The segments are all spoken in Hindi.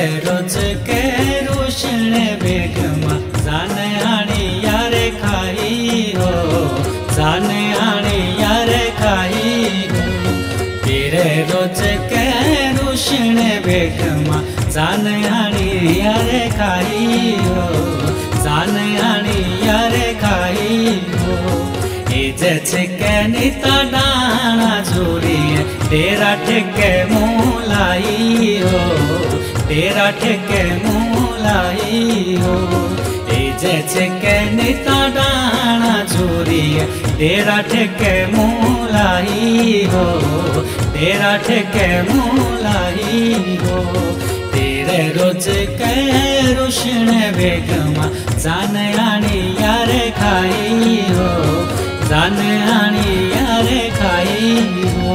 रोज के रोशन बेगमा जाने आनी यार खाई हो, जाने आनी यार खाई हो। तेरे रोज के रोशन बेगमा जाने आनी यार खाई हो, जाने आनी यार खाई हो। के नीता डाना जोरी तेरा ठेके मुलाई हो, तेरा ठेके मुलाई हो। के नीता डाना जोरी तेरा ठेके मुलाई हो, तेरा ठेके मुलाई हो। तेरे रोज के रोशन बेगमा जाने आनी यार खाई हो, जाने आनी यार खाई हो।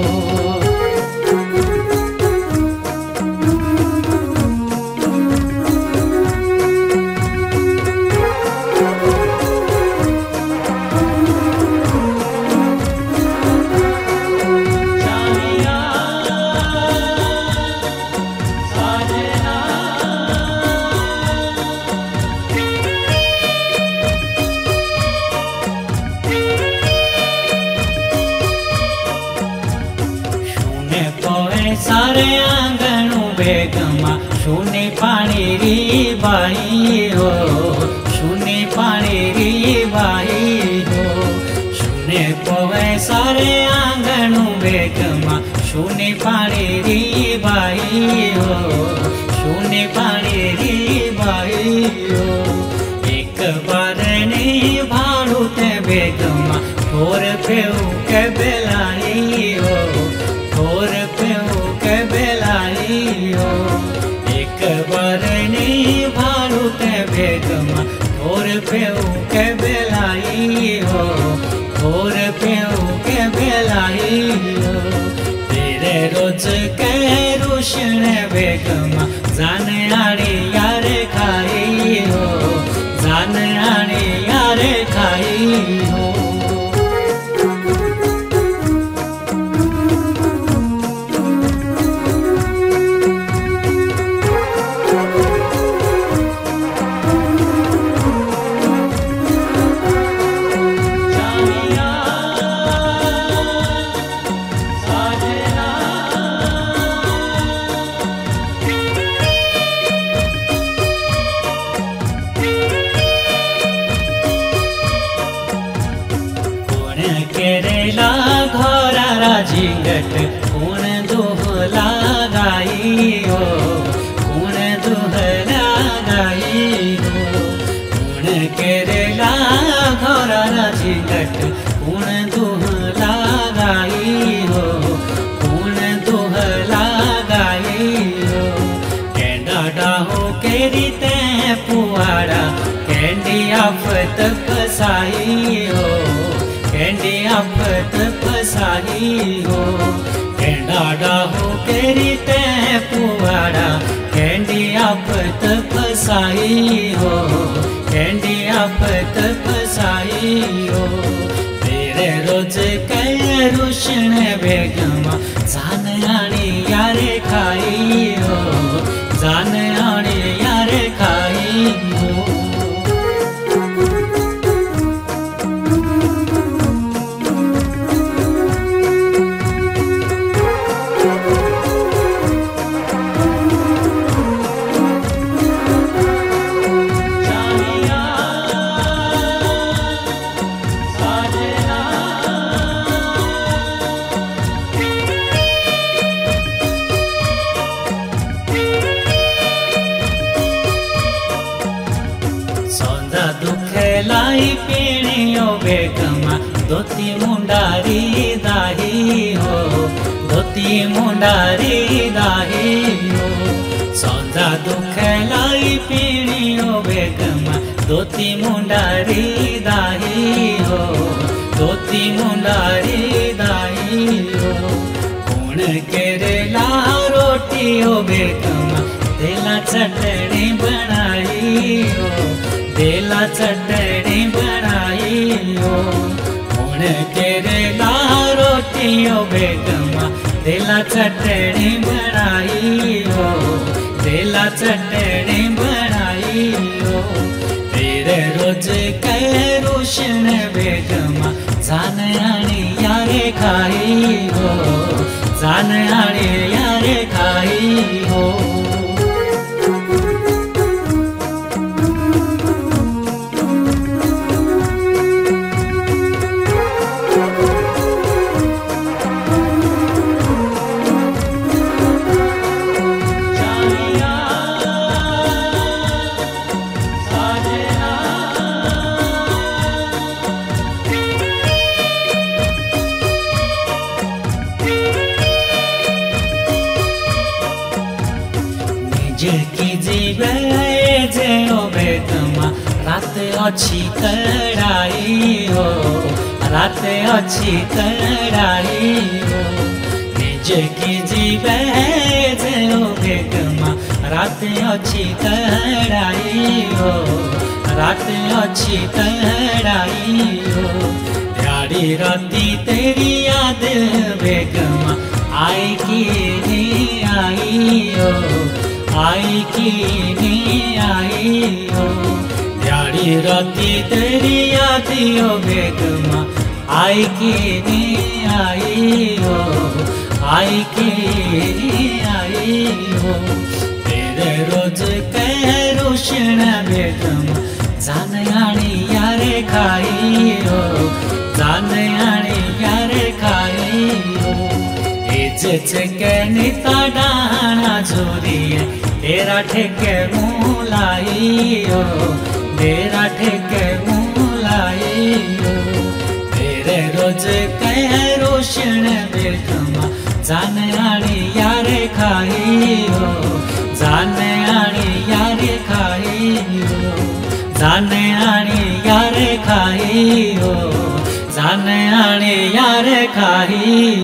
सारे आंगनू बेगमा शूनी पानी री बाई हो, शूनी पानी री बाई हो। शूने पोवे सारे आंगनू बेगमा शूनी पानी री बाई हो, शूनी पानी री बाई हो। एक बार नहीं भाड़ू ते बेगमा ठोर पेऊ के बेलाई हो, ठोर पेऊ के बेलाई हो। एक बार नहीं भाड़ू ते बेगमा ठोर पेऊ के बेलाई हो, ठोर पेऊ के बेलाई हो। तेरे रोज के रोशन बेगमा जाने आनी यार खाई हो, जाने आनी यार खाई हो। केरेला घोरा झिंगट कौन दुहला गाई हो, कौन दुहला गाई हो। कौन केरेला घोरा झिंगट कौन दुहला गाई हो, कौन दुहला गाई हो। केंडा डाहो केरी ते पुआड़ा कैंडी आफत पसाई हो, कैंडी आफत पसाई हो। कैंडा डाहो केरी ते पुआड़ा कैंडी आफत पसाई हो, कैंडी आफत पसाई हो। तेरे रोज के रोशन बेगमा जाने आनी यार खाई हो, जाने आनी यार खाई हो। दुखेलाई पीणियो बेगमा धोती मुंडारी दाही हो, धोती मुंडारी दाही हो। सौंजा दुखेलाई पीणियो बेगमा धोती मुंडारी दाही हो, धोती मुंडारी दाही हो। कौन केरेला रोटी हो बेगमा तेला चटनी बनाई हो, तेला चटनी बनाई हो। कौन केरेला रोटी हो बेगमा तेला चटनी बनाई हो, तेला ला चटनी बनाई हो तेरे रोज कह रोशन बेगमा जान आनी यारे खाई हो जान आनी यारे खाई हो की जीवे जे बेगमा रात अच्छी कड़ाई हो रात अच्छी कड़ाई हो निज की जीवे जे बेगमा रात अच्छी कड़ाई हो रात अच्छी कड़ाई हो प्यारी राती तेरी याद बेगमा आई की नहीं आई हो आई की नहीं आई हो प्यारी राती तेरी यादी हो बेगमा आई की नहीं आई हो आई की नहीं आई हो तेरे रोज कह रोशन बेगमा जान आनी यारे खाई हो जान आनी यारे खाई हो निता डाना जोरी तेरा ठेके मुलाई हो तेरा ठेके मुलाई हो तेरे रोज कह रोशन बेगमा जान आनी यारे खाई हो जान आनी यारे खाई हो जान आनी यारे खाई हो जान आनी यारे खाई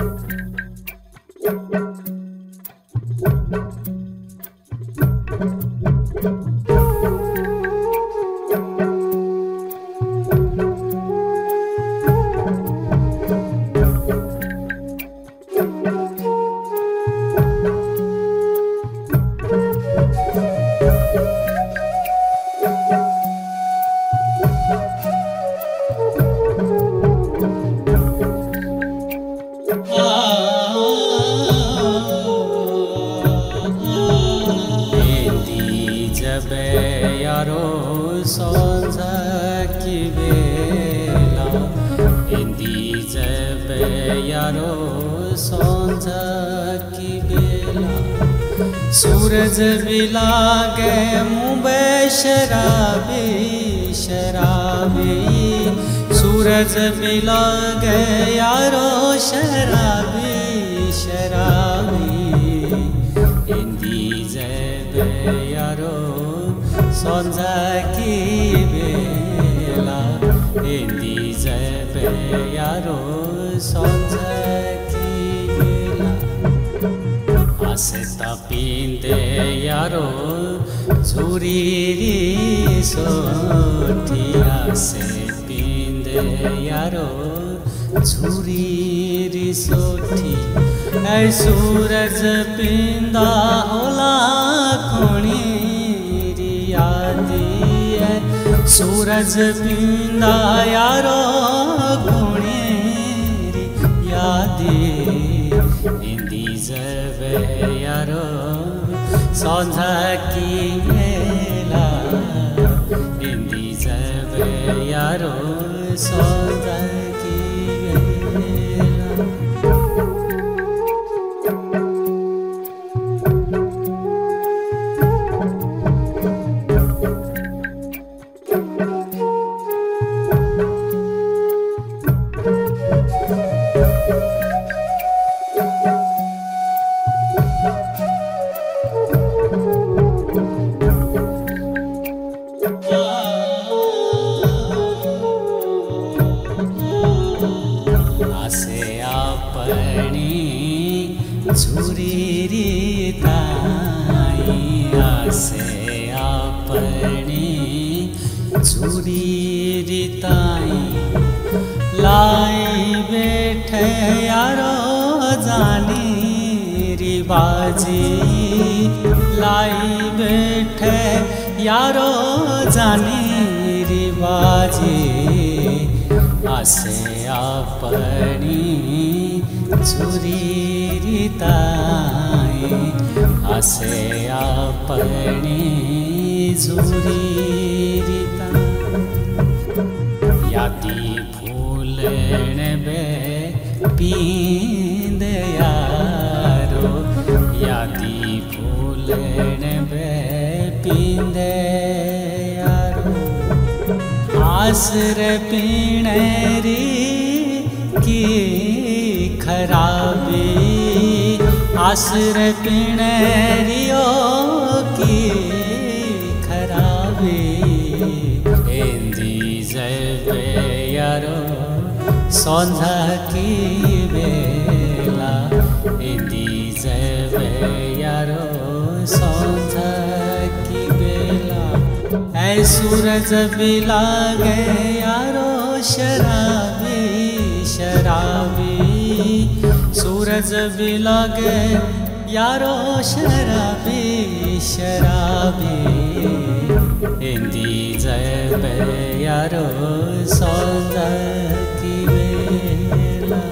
यारो सांझ की बेला इंदी जब यारो सांझ की बेला सूरज भी लागे मुँबे शराबी शराबी सूरज भी लागे यारो शराबी शराबी इंदी जब यारो सांझ की बेला इंदी जब यारो सांझ की बेला आसे तापींदे यारो झूरी सोठी आसे पींदे यारो झूरी सोठी ऐ सूरज पींदा होला कोणी सूरज पींदा यारो गुणेरी यादी इंदी जब यारो सांझ की बेला इंदी जब यारो सांझ की बेला झुरी ताई आसे अपनी झुरी ताई लाई बैठे यारो जानी री बाजी लाई बैठे यारो जानी रिवाजे आसे अपनी छुरी रिताई आसे अपनी छुरी रिताई यादी फूलन बे पींद यारो यादी फूलन बे पींद यारो आसर पीणरी की खराबी आसर पीणरियो की खराबी एंदी जबे यारो सौंधा की बेला एंदी जबे यारो सौंधा की बेला ऐ सूरज भी लागे यारो शराबी शराबी सूरज भी लागे यारो शराबी शराबी एंदी जबे यारो सौंधा की बेला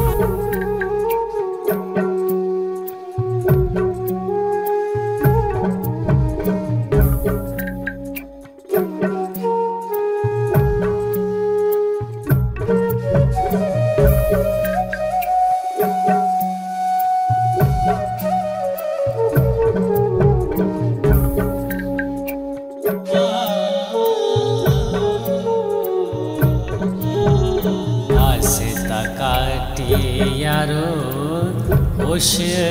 यारो होश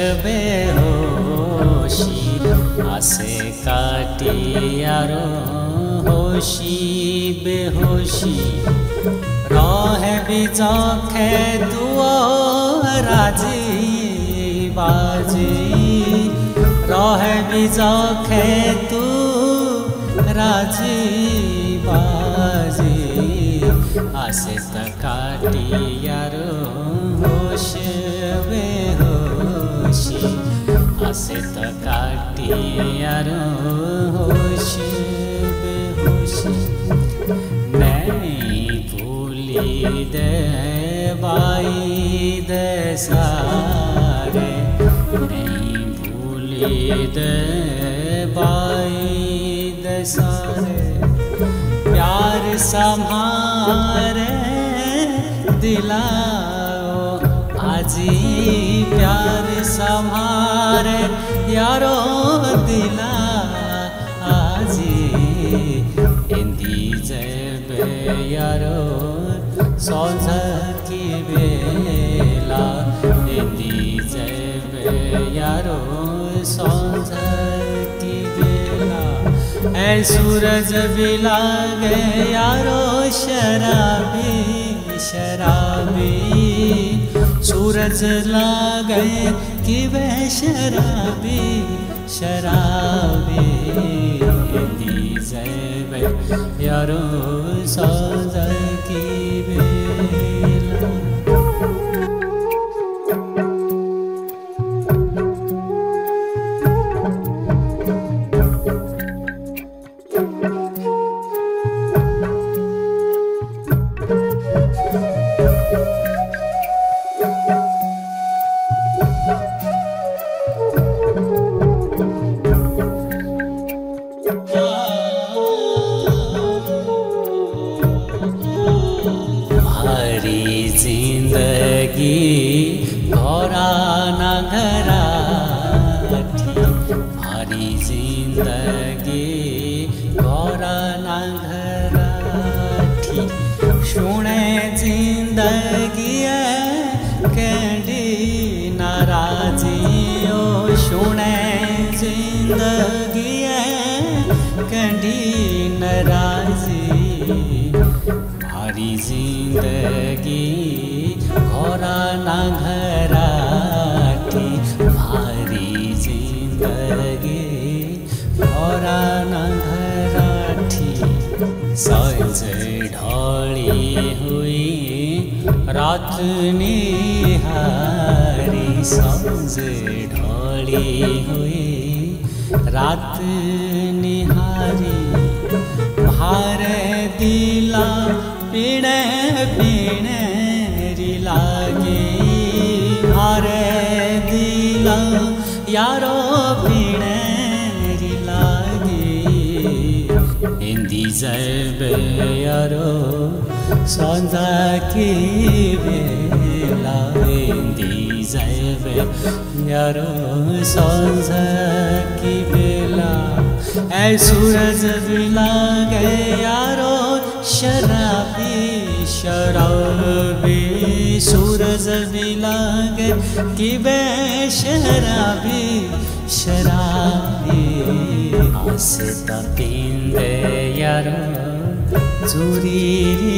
बेहोशी आसे काटी यारो होशी बेहोशी रोह बिजो खे दुओ राजी बाजी रोह बिजो खे तू राजी बाजी आसे काटी यारो होश बेहोशी आसे काटी यारो होश बेहोशी नहीं भूली दे बाई दे सारे नहीं भूली दे बाई दे सारे प्यार संभारे दिलाओ आजी प्यार संभारे यारो दिला आजी एंदी जबे यारो सौंधा की बेला एंदी जबे यारो सौंधा की बेला ऐ सूरज भी लागे यारो शराबी शराबी सूरज लागे कि वे शराबी शराबी एंदी जबे यारो सौंधा की बेला जिंदगी घोरा न घराठी हरी जिंदगी घोरा न घराठी सुने जिंदगी कैडी नाराजियो सुने जिंदगी कैडी नाराजी हरी जिंदगी घोरा ना घराठी भारी जिंदगी घोरा ना घराठी सांझ ढली हुई रात निहारी सांझ ढली हुई रात निहारी भारे दिला पीणे पीणे री लागे भारे दिला यारो पीणे री लागे हिंदी जब यारो संजा की बेला हिंदी जब यारो संजा की बेला ऐ सूरज भी लागे यारो शराबी शराबी सूरज भी लागे कि बे शराबी शराबी आस्ता पींदे यारो चूरी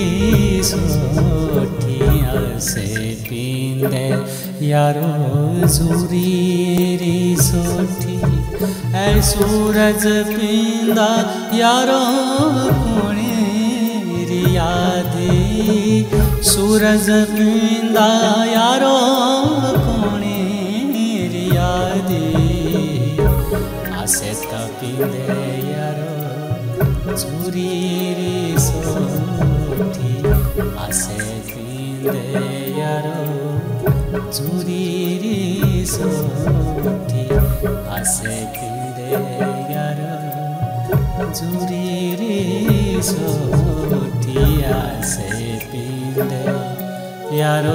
सोठी आसे पींदे यारो चूरी सोठी ऐ सूरज पींदा यारो कोणे रियादी सूरज पींदा यारो कोणे रियादी आसे पींदे यारो चूरी सोठी आसे पींदे यारो चूरी सोठी आसे पींदे यारो चूरी सोठी आसे पींदे यारो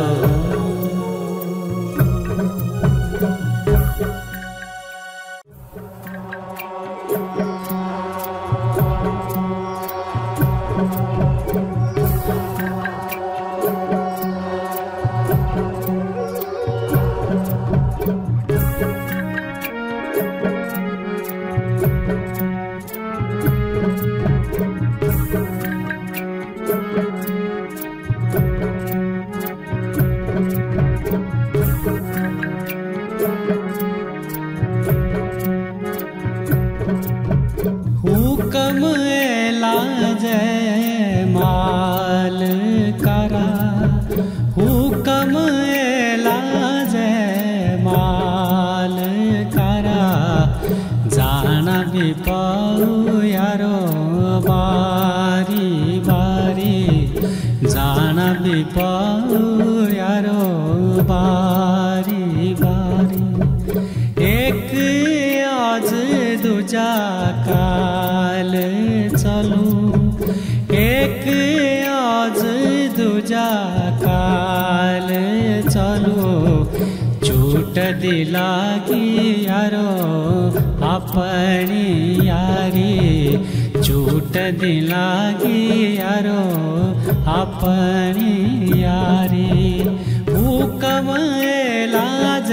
दिला की यारो अपनी यारी झूठ दिला की यारो अपनी यारी हुक्म लाज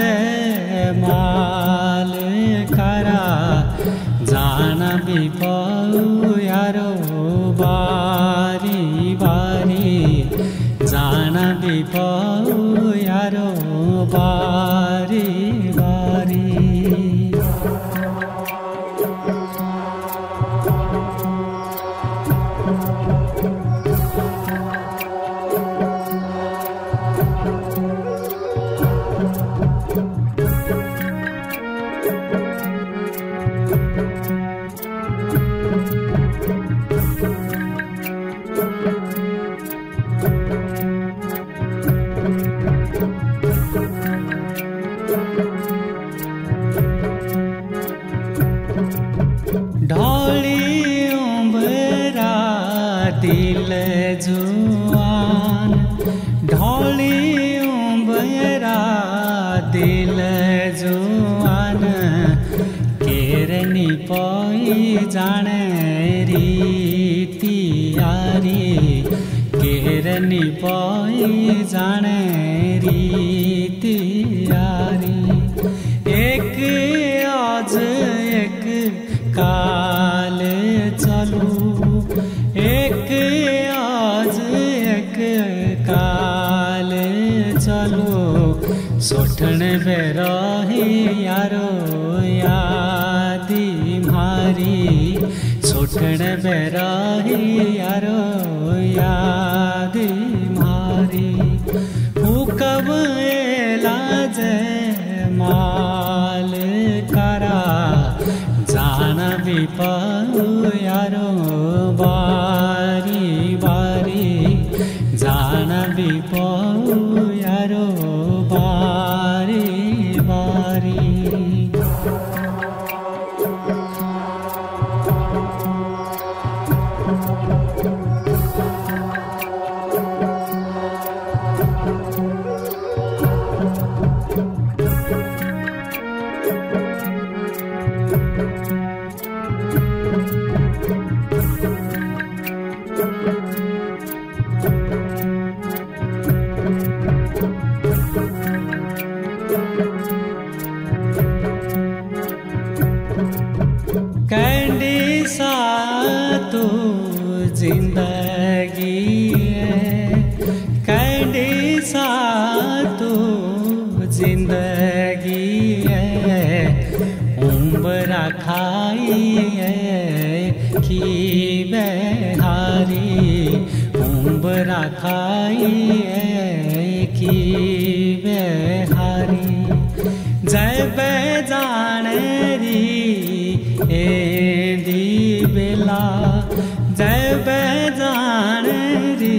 माल करा जाना भी पाऊ यारो बारी बारी जाना भी पाऊ यारो बारी बारी दिल जुआन ढोली उम्बरा दिल जुआन केरनी पोई जाने रीति यारी केरनी पोई जाने रीति यारी एक आज एक काल चलू एक आज एक काल चलो सोठन बेरही यारो यादी मारी सोठन बेरही यारो यादी मारी हुकम लाज माल करा जा जान भी पाऊँ यारो बारी बारी, जान भी पाऊँ यारो बारी बारी। कैंडी सा तू जिंदगी है, कैंडी सा तू जिंदगी है, उम्र खाई है कि बेहारी, उम्र खाई है कि बेहारी। जय बे जाने री एंदी बेला, जय बे जाने री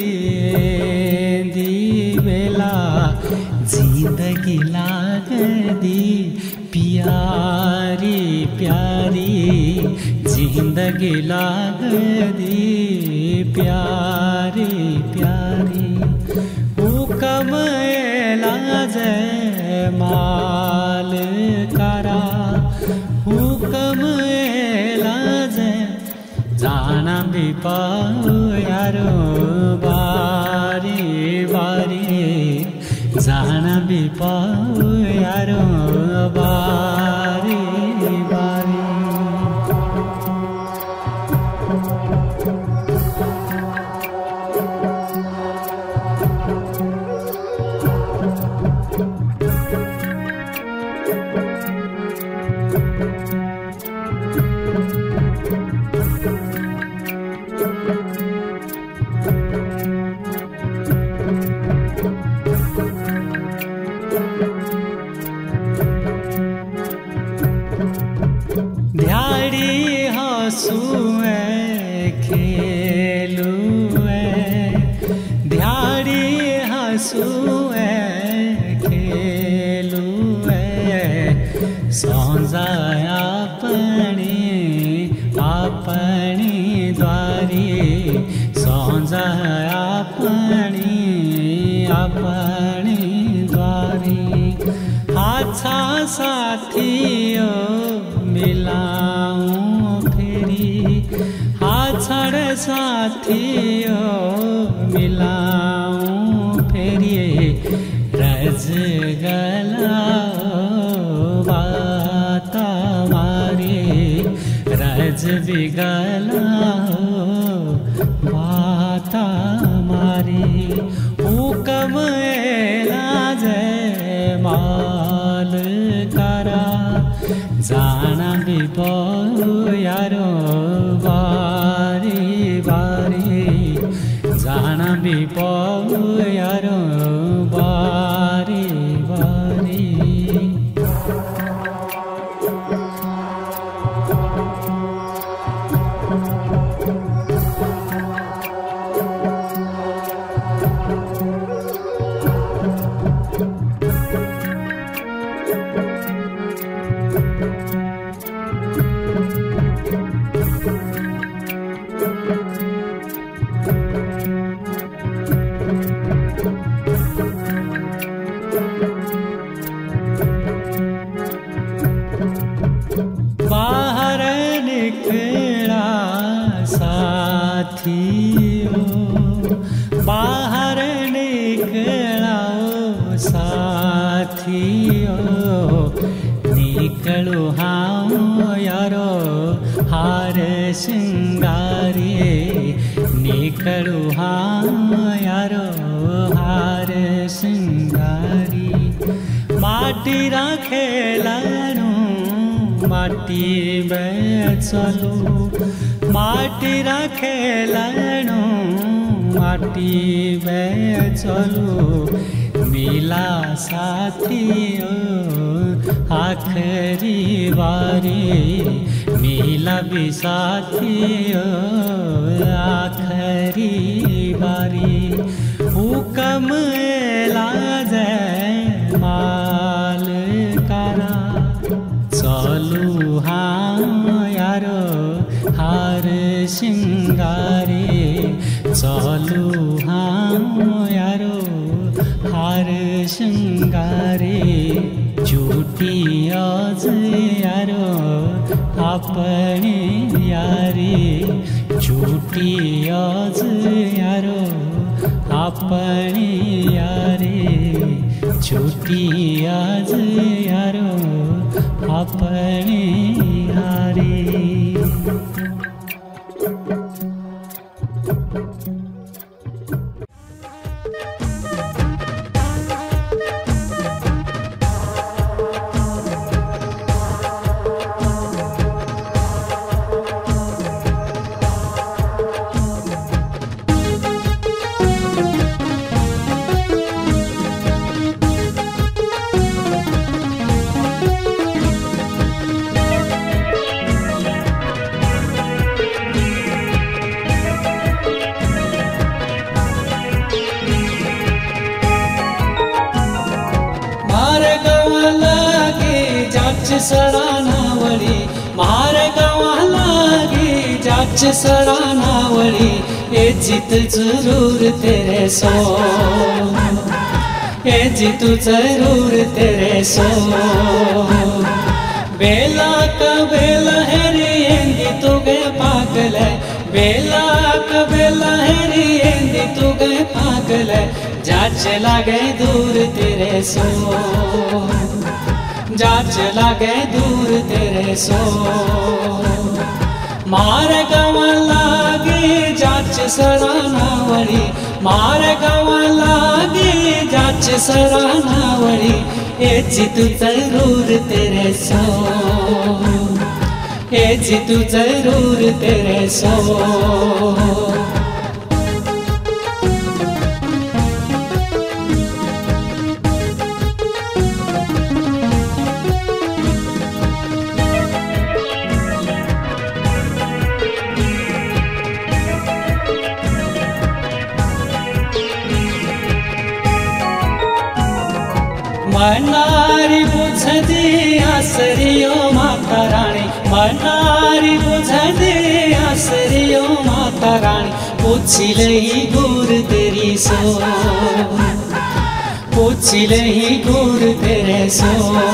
एंदी बेला, जिंदगी लाग दी प्यारी प्यारी, जिंदगी लाग दी प्यारी प्यारी। हुकम एलाज माल करा, हुकम एलाज जाना भी पाऊँ यारो बारी बारी, जाना भी पाऊँ यारो बारी बारी। ध्याड़ी हंसुए खेलुए, ध्याड़ी हंसुए खेलुए, सौंजा अपनी अपनी द्वारी, सौंजा अपनी अपनी द्वारी। अच्छा साथियों मिलाऊं फेरी, हाछड़ साथियों मिलाऊं फेरी, रज गलाओ बात मारी, रज भी गलाओ बात मारी। हुकम एलाज माल करा, जाना भी पाऊँ यारो बारी बारी, जाना भी पाऊँ यारो बारी बारी। बाहर निकला साथियों, बाहर निकला साथियों, निकलो हाँ यारो हार श्रृंगारी, निकलो हाँ यारो हार श्रृंगारी। माटी राखेलानु माटी बेचलू, माटी राखेलानु माटी बेचलू, मिला साथियों आखरी बारी, नबी साथियों आखरी बारी हुकम लाजे माल करा चलू हाँ यारो हार सिंगारे चलू हाँ यारो हार सिंगारे झूठी आज यारो अपने यारे झूठी आज यारो अपने यारे झूठी आज यारो अपने यारे। सरानावळी मारे गावा लागी जाच सरानावळी ए जीत जरूर तेरे सो ए जीत जरूर तेरे सो बेला का बेला है रे एंदी तू गए पागल है बेला का बेला है रे एंदी तू गए पागल है जाच लागे दूर तेरे सो जाच लागे दूर तेरे सो मारे गावा लागे जाच सरानावळी मारे गावा लागे जाच सरानावळी ए जीत जरूर तेरे सो ए जीत जरूर तेरे सो। मनारी बुझ दे आसरियो माता रानी मनारी बुझ दे आसरियो माता रानी पूछी लही गुर तेरी सो पूछी लही गुर तेरे सो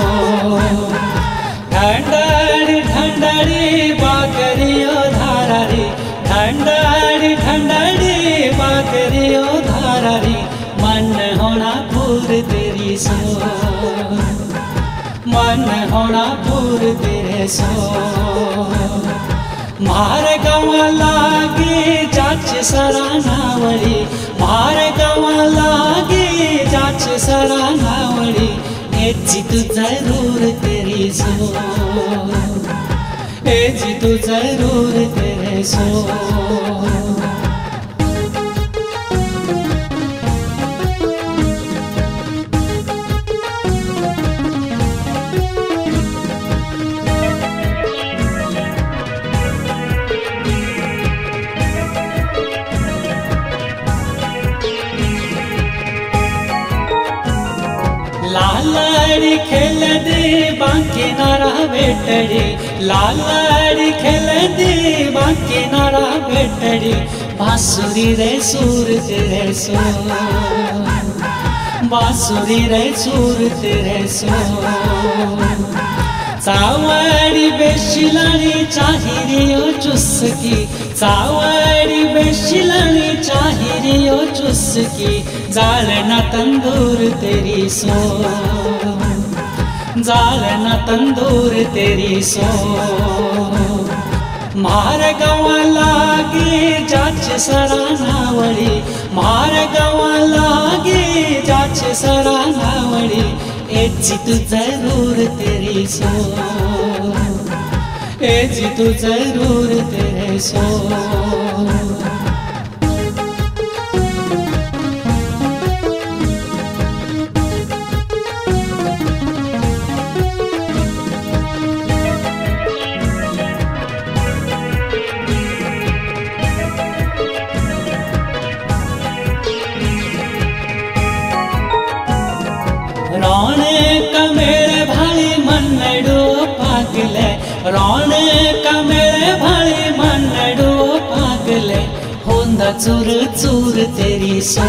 ठंडाड़ी ठंडाड़ी बाकरियो धारारी ठंडाड़ी ठंडाड़ी बाकरियो धारारी मन होना पूर तेरी सो मन होना पूर तेरे सो मारे गावा लागे जाच सरानावळी मारे गावा लागे जाच सरानावळी ए जीत जरूर तेरी सो ए जीत जरूर तेरे सो। लालड़ी खेल दे बांके नारा बेटड़ी लालड़ी खेल दे बांके नारा बेटड़ी बांसुरी रे सूर तेरे सो बांसुरी रे सूर तेरे सो सावड़ी बेशिलानी चाहिरियो चुस्की सावड़ी बेशिलानी चाहिरियो चुस्की जालना तंदूर तेरी सो जालना तंदूर तेरी सो मारे गावा लागे जाच सरानावळी मारे गावा लागे जाच सरानावळी ए जीत जरूर तेरी सो ए जीत जरूर तेरे सो। रोने का मेरे भाई मनडो पागल होंदा चूर चूर तेरी सो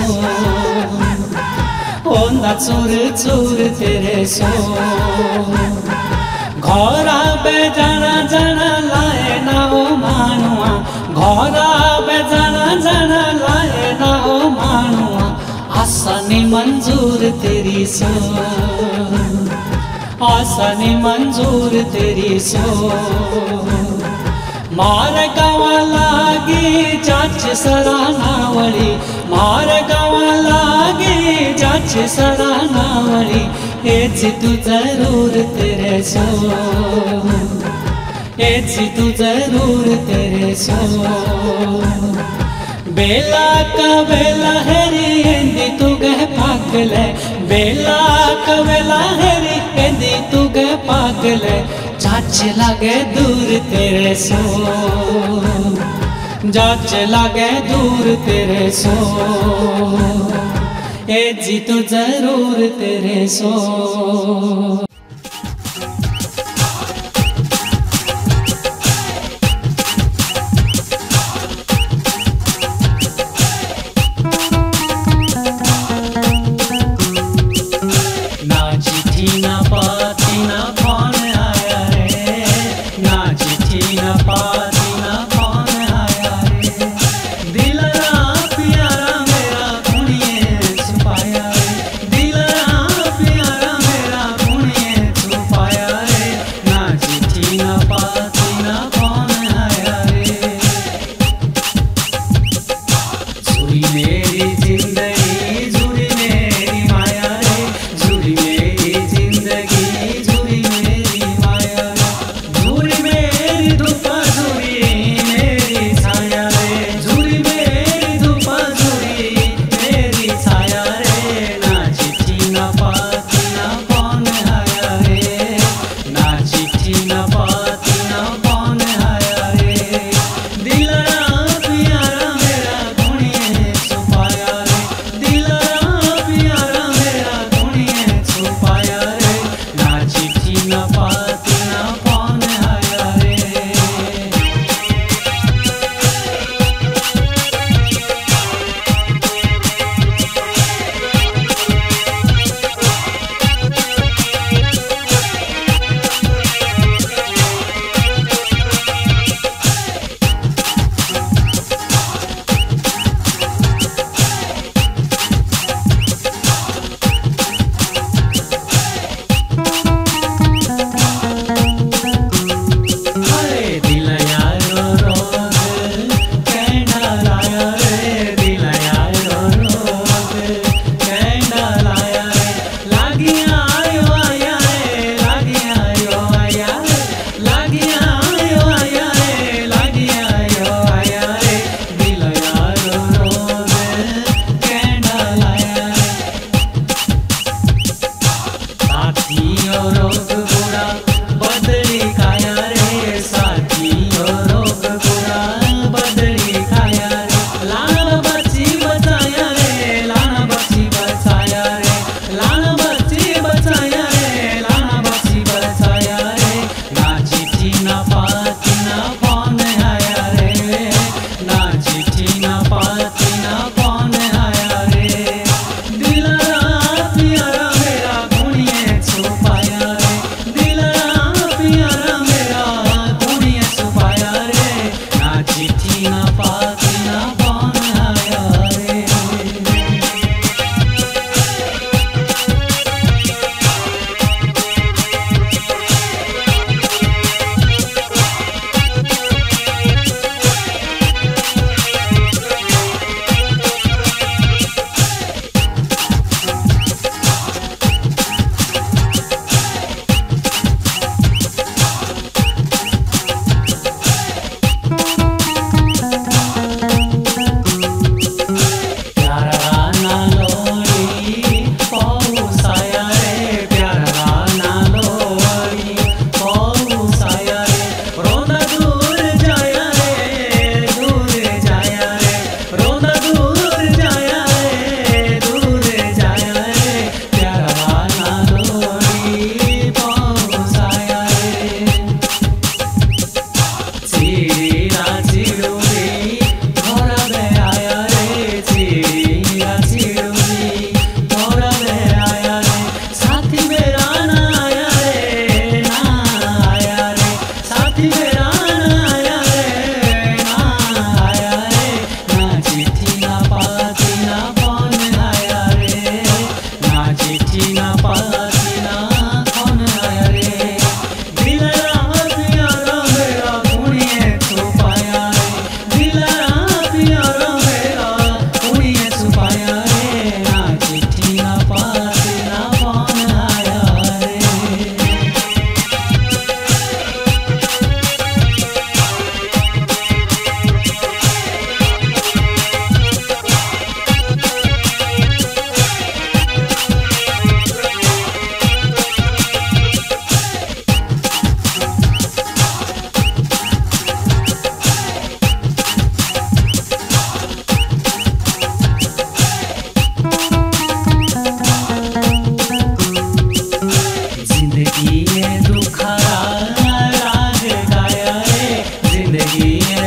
होंदा चूर चूर तेरे सो घोरा बे जाना जाना लाए ना हो मानुआ घोरा बे जाना जाना लाए ना हो मानुआ आसानी मंजूर तेरी सो आसानी मंजूर तेरी सो मार गावा लागी जाच सरानावळी मार गावा लागी जाच सरानावळी एची तू जरूर तेरे सो एची तू जरूर तेरे सो बेला का बेला हेरी एंदी तू गह पागल बेला का बेला हेरी एंदी तू गह पागल जाच लागे दूर तेरे सो जाच लागे दूर तेरे सो ए जी तू जरूर तेरे सो झूरी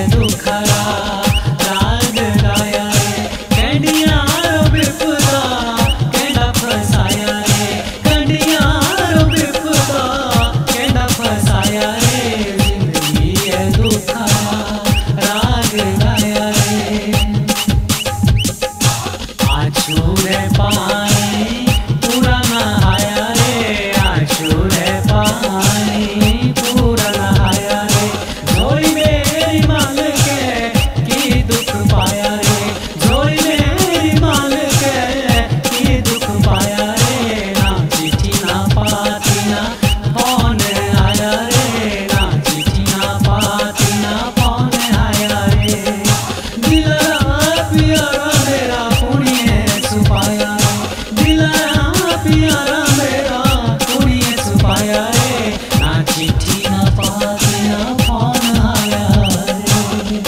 दुखड़ा राग गाया रे कंडियारो विपदा केंदा फसाया रे कंडियारो विपदा केंदा फसाया रे जिंदगी है दुखड़ा राग गाया रे आंसू रे पानी पूरा नहाया रे आंसू रे पानी पूरा नहाया रे झोली मेरी माल के की दुख पाया रे झोली मेरी माल के की दुख पाया रे ना चिट्ठी ना पाती ना फोन आया रे ना चिट्ठी ना पाती ना फोन आया रे दिलरा प्यारा मेरा पुण्य छुपाया रे दिलरा प्यारा मेरा पुण्य छुपाया रे ना चिट्ठी ना पाती ना फोन आया रे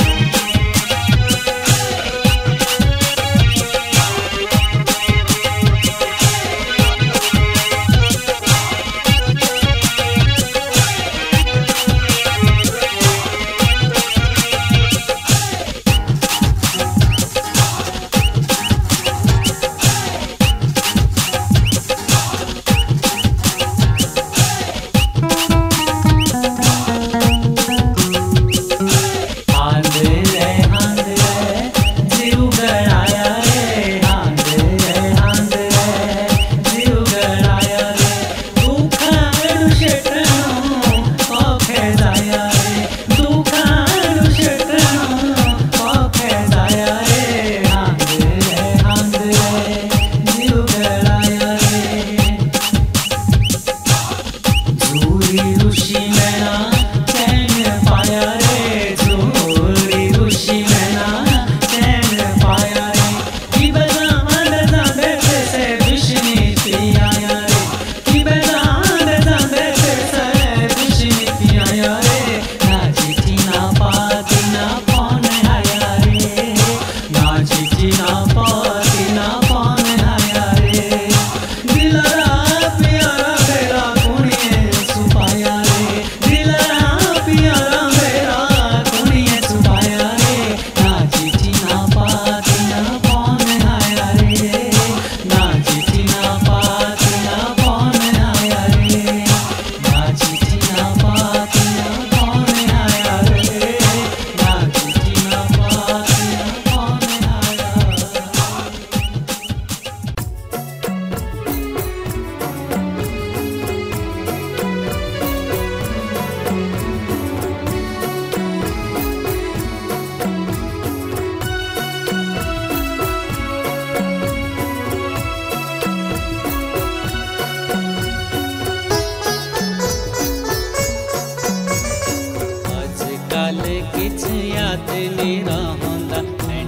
किछ याद नहीं रहा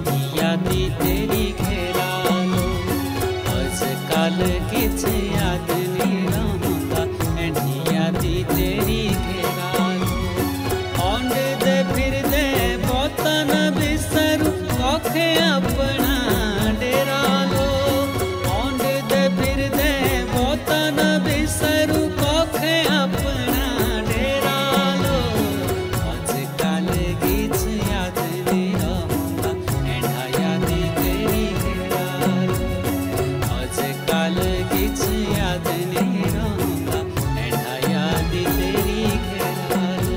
यादी तेरी घेरा लो आजकल किछ याद नहीं रहा यादी तेरी घेरा लो औंड दे फिर दे बोता न बिसरू औखे अपना डेरा लो औंड दे फिर दे बोता न बिसरू औखे अपना डेरा लो आजकल किछ याद नहीं रहा यादी तेरी घेरा लो आजकल किछ याद नहीं रहा यादी तेरी घेरा लो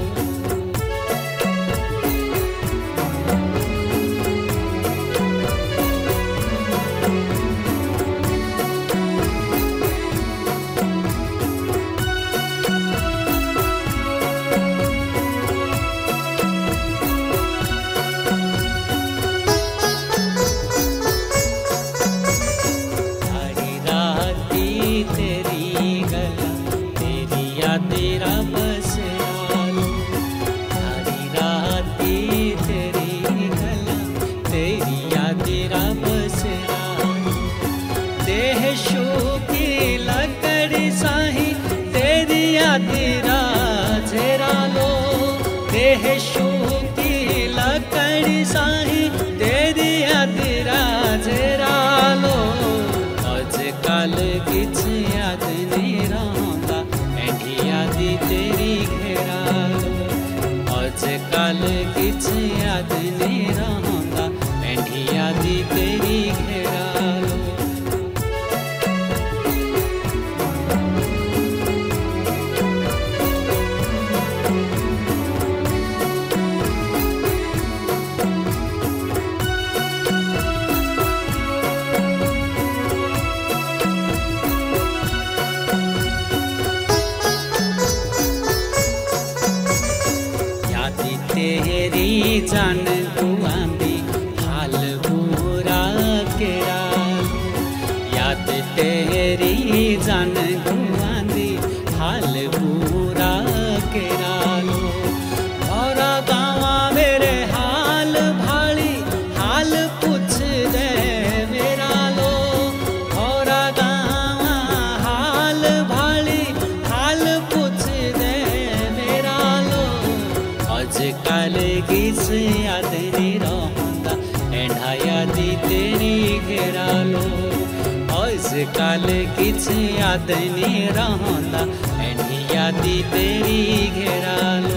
तेरा बसरा लो सारी राती तेरी गला तेरी याद तेरा बसरा लो देह शोकी लकड़ी साही तेरी याद तेरा झेरा लो देह शोकी लकड़ी साही तेरी याद तेरा झेरा लो आजकल किछ याद नहीं रहा यादी तेरी घेरा लो आजकल काल किछ याद नहीं रहंदा एंधी यादी तेरी घेरा लो। तेरी जान गुआंदी हाल बुरा केरा याद तेरी जान गुआंदी हाल बुरा केरा लो। और गावा मेरे हाल भाली हाल पूछ दे मेरा लो। और गावा हाल भाली हाल पूछ दे मेरा लो। आजकल किस याद नहीं रहंदा एंधा यादी तेरी घेरा लो। आजकल किस याद नहीं रहंदा एंधी यादी तेरी घेरा लो।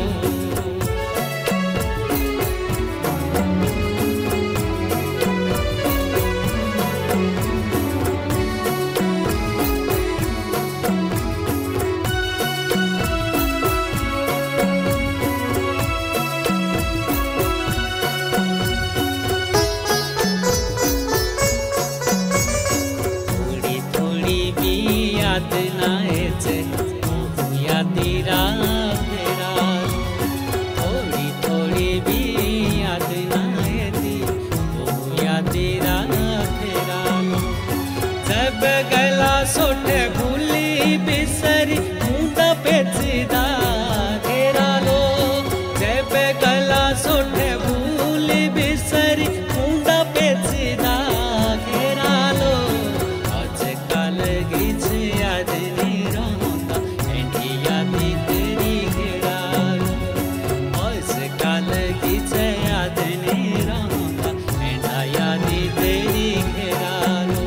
याद नाएचे यादी फेरा थोड़ी थोड़ी भी याद नाएती यादी फेरा जब गला सोटे भूली बिसरी मुंडा पेचीदा घेरा लो। जब गला सोटे भूली बिसरी मुंडा पेचीदा घेरा लो। आजकल किछ याद नहीं रहंदा एंधी यादी तेरी घेरा लो। आजकल किछ याद नहीं रहंदा एंधा यादी तेरी घेरा लो।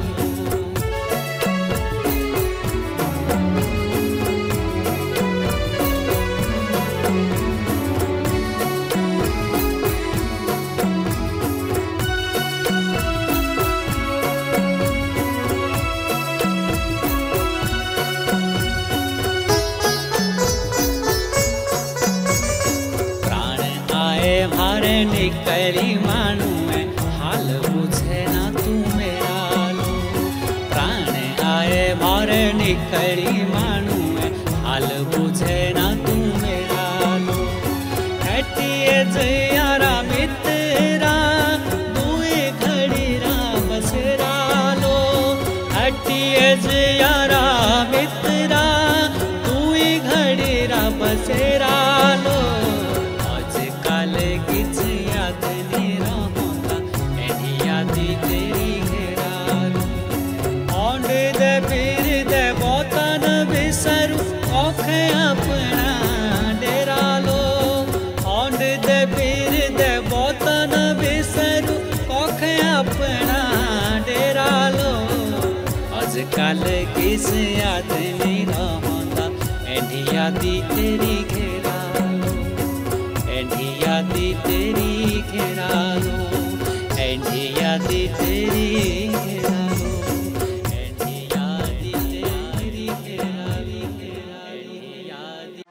मारे निकली मानू मैं हाल बुझे ना तू मेरा लो। प्राण आए मारे निकली मानू मैं हाल बुझे ना तू मेरा लो। हटिए जयारा मित्रा दुए घड़ी रा बसेरा लो। हटिए जयारा मित्रा दुए घड़ी रा बसेरा लो। आजकल किछ याद नहीं रहंदा एंधी यादी तेरी घेरा लो। औंड दे पीर दे बोतन बिसरू औखे अपना डेरा लो। औंड दे पीर दे बोतन बिसरू औखे अपना डेरा लो। आजकल किछ याद नहीं रहंदा एंधी यादी तेरी घेरा लो। एंधी यादी तेरी घेरा लो। एंधी यादी तेरी घेरा लो। एंधी यादी तेरी घेरा लो। एंधी यादी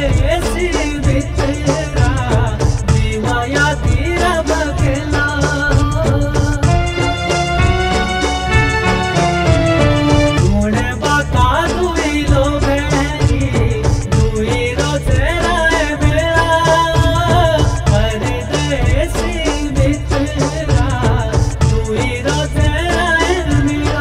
परदेसी मित्रा जीवा या तीरा बकेला ढूंढे बाका दुई लो बहनी दुई रो तेरा है मेरा परदेसी मित्रा दुई रो तेरा है मेरा।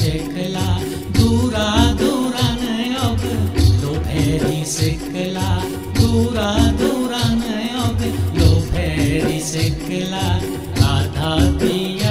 शेखला दूरा दूरा नयोग लोभेरी शेखला दूरा दूरा नयोग लोभेरी शेखला राधा पिया